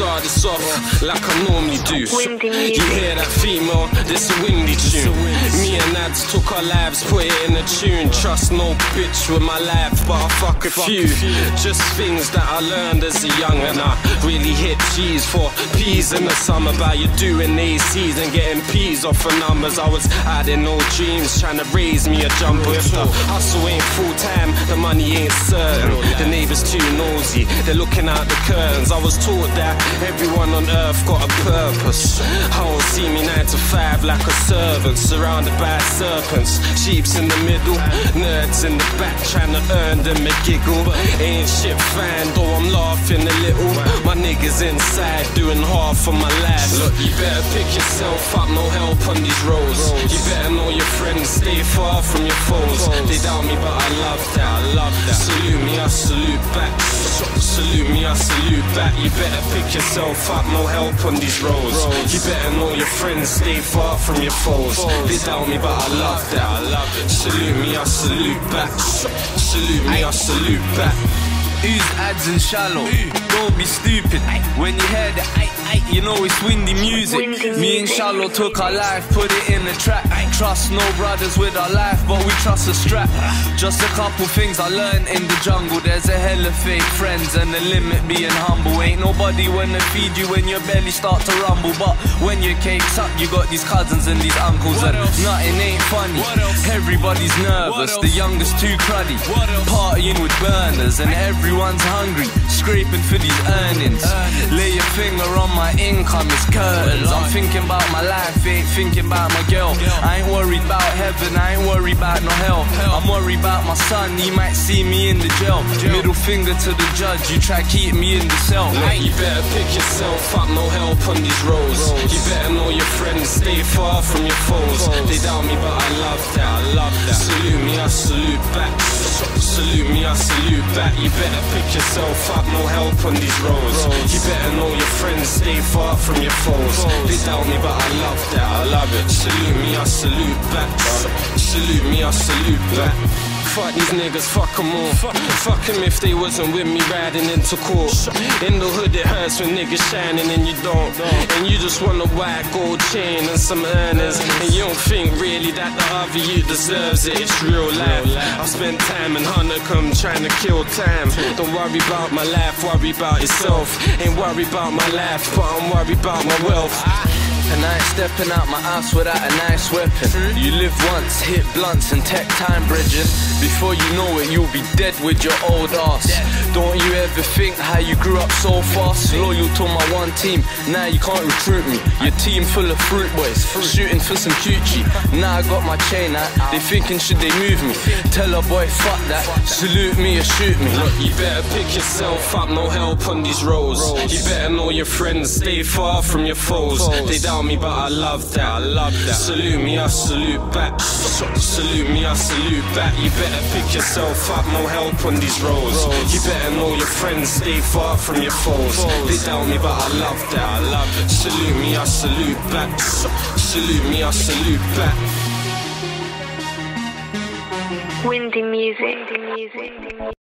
start this off like I normally do. You hear that female? This a windy tune. Me and Nads took our lives, put it in a tune. Trust no bitch with my life, but I fuck a few. Just things that I learned as a young, and I really hit G's for P's in the summer. About you doing ACs and getting P's off of numbers. I was out in no dreams, trying to raise me a jumper. If the hustle ain't full time, the money ain't certain. The neighbors too nosy, they're looking out the curtains. I was taught that everyone on earth got a purpose. I won't see me 9 to 5 like a servant, surrounded by serpents. Sheeps in the middle, nerds in the back, trying to earn them a giggle. Ain't shit fine, though I'm laughing a little. My niggas inside doing half of my life. Look, you better pick yourself up, no help on these roads. You better know your friends, stay far from your foes. They doubt me, but I love that, I love that. Salute me, I salute back. Salute me, I salute back. You better pick yourself up, no help on these roads. You better know your friends, stay far from your foes. They doubt me, but I love that, I love it. Salute me, I salute back. Salute me, I salute back. Who's ads and shallow? Don't be stupid. When you hear the you know it's windy music. Me and Shallow took our life, put it in the track. Trust no brothers with our life, but we trust a strap. Just a couple things I learned in the jungle. There's a hell of fake friends and the limit being humble. Ain't nobody wanna feed you when your belly start to rumble. But when your cake's up, you got these cousins and these uncles, and nothing ain't funny. Everybody's nervous, the youngest too cruddy. Partying with burners and everyone's hungry, scraping for these earnings. Lay your finger on my income, it's curtains. I'm thinking about my life, ain't thinking about my girl. I ain't worried about heaven, I ain't worried about no hell. I'm worried about my son, he might see me in the jail. Middle finger to the judge, you try keep me in the cell. Look, you better pick yourself up, no help on these roads. You better know your friends, stay far from your foes. They doubt me, but I love that, I love that. Salute me, I salute back. Salute me, I salute back. You better pick yourself up, no help on these roads. You better know your friends, stay far from your foes. They doubt me, but I love that, I love it. Salute me, I salute back. Salute me, I salute back. Fuck these niggas, fuck them all. Fuck them if they wasn't with me riding into court. In the hood it hurts when niggas shining and you don't. And you just want a white gold chain and some earners, and you don't think really that the other you deserves it. It's real life. I spent time in Honeycomb trying to kill time. Don't worry about my life, worry about yourself. Ain't worry about my life, but I'm worried about my wealth. And I ain't stepping out my house without a nice weapon. You live once, hit blunts and tech time bridges. Before you know it, you'll be dead with your old ass. Don't you ever think how you grew up so fast? Loyal to my one team, now you can't recruit me. Your team full of fruit boys, shooting for some coochie. Now I got my chain out, they thinking should they move me? Tell a boy fuck that, salute me or shoot me. Look, you better pick yourself up, no help on these roads. You better know your friends, stay far from your foes. They doubt me, but I love that, I love that. Salute me, I salute back. Salute me, I salute back. You better pick yourself up, no help on these roads. You better know your friends, stay far from your foes. They doubt me, but I love that, I love it. Salute me, I salute back. Salute me, I salute back. Windy music.